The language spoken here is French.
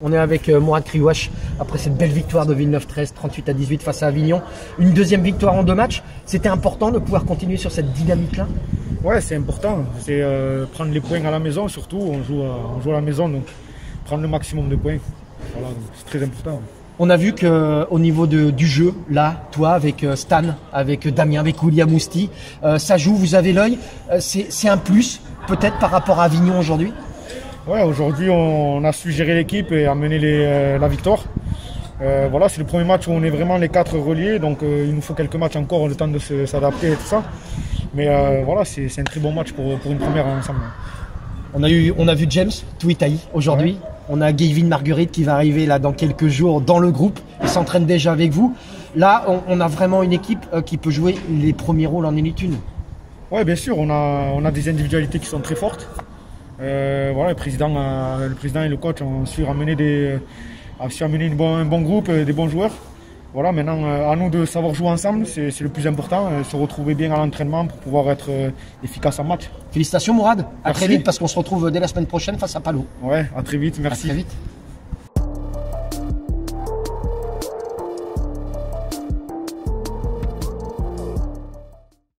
On est avec Mourad Kriouache après cette belle victoire de Villeneuve-13, 38-18 face à Avignon. Une deuxième victoire en 2 matchs. C'était important de pouvoir continuer sur cette dynamique-là? Ouais, c'est important. C'est prendre les points à la maison, surtout. On joue à la maison, donc prendre le maximum de points. Voilà, c'est très important. On a vu qu'au niveau du jeu, là, toi, avec Stan, avec Damien, avec William Ousti, ça joue, vous avez l'œil. C'est un plus, peut-être, par rapport à Avignon aujourd'hui? Ouais, aujourd'hui, on a su gérer l'équipe et amener la victoire. Voilà, c'est le premier match où on est vraiment les 4 reliés, donc il nous faut quelques matchs encore, le temps de s'adapter et tout ça. Mais voilà, c'est un très bon match pour une première ensemble. On a vu James Tuitaï aujourd'hui. Ouais. On a Gavin Marguerite qui va arriver là dans quelques jours dans le groupe. Il s'entraîne déjà avec vous. Là, on a vraiment une équipe qui peut jouer les premiers rôles en Elite 1. Oui, bien sûr, on a des individualités qui sont très fortes. Voilà, le président et le coach ont su amener un bon groupe, des bons joueurs. Voilà, maintenant, à nous de savoir jouer ensemble, c'est le plus important, se retrouver bien à l'entraînement pour pouvoir être efficace en match. Félicitations Mourad, à très vite parce qu'on se retrouve dès la semaine prochaine face à Palo. Ouais, à très vite, merci. À très vite.